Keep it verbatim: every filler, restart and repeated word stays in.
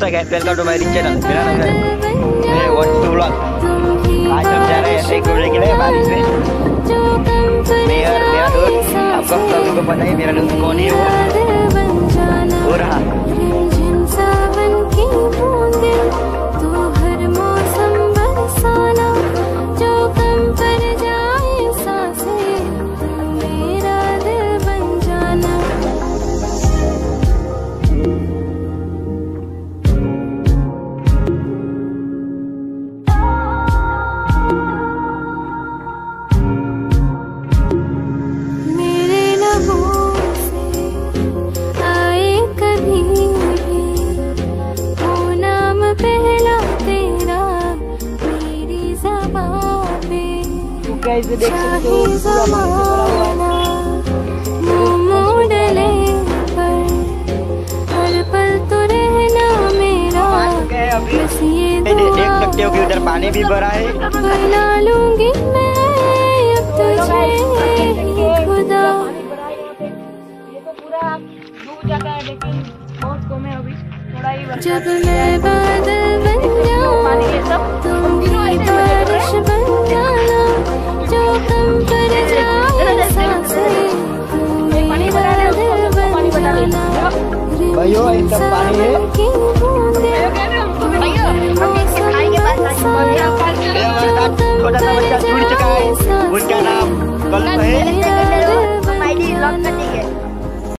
दोस्तों guys, welcome to my channel. मेरा नाम है मेरे वन टू व्लॉग। आज हम जा रहे हैं ऐसे घूमने के लिए बारिश में। मैं और मेरा दोस्त, आपको सभी को पता है मेरा दोस्त कौन है, वो वो रहा। गाइस देख सकते हो मोडले पर हर पल तो रहना मेरा। बस ये देख सकते हो कि उधर पानी भी भरा है। बना लूंगी मैं अब तुझे खुदा। ये तो पूरा डूब जाता है, लेकिन बहुत कम है अभी, थोड़ा ही। जब मैं